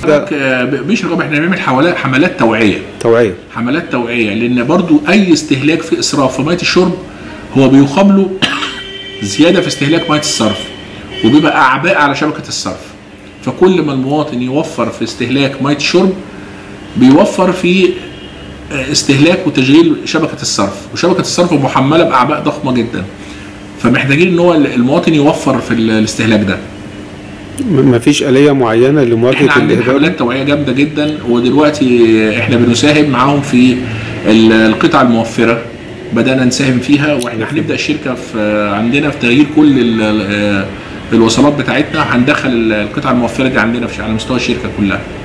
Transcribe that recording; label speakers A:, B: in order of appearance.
A: مش رقابه، احنا بنعمل حملات توعيه لان برضو اي استهلاك في اسراف في ميه الشرب هو بيقابله زياده في استهلاك ميه الصرف، وبيبقى اعباء على شبكه الصرف. فكل ما المواطن يوفر في استهلاك ميه الشرب بيوفر في استهلاك وتشغيل شبكه الصرف، وشبكه الصرف محمله باعباء ضخمه جدا، فمحتاجين ان هو المواطن يوفر في الاستهلاك ده.
B: مفيش آلية معينة لمواجهة
A: احنا عندنا حملات توعية جامدة جدا، ودلوقتي احنا بنساهم معاهم في القطع الموفرة، بدأنا نساهم فيها، واحنا هنبدأ الشركة في عندنا في تغيير كل الوصلات بتاعتنا، هندخل القطع الموفرة دي عندنا على مستوى الشركة كلها.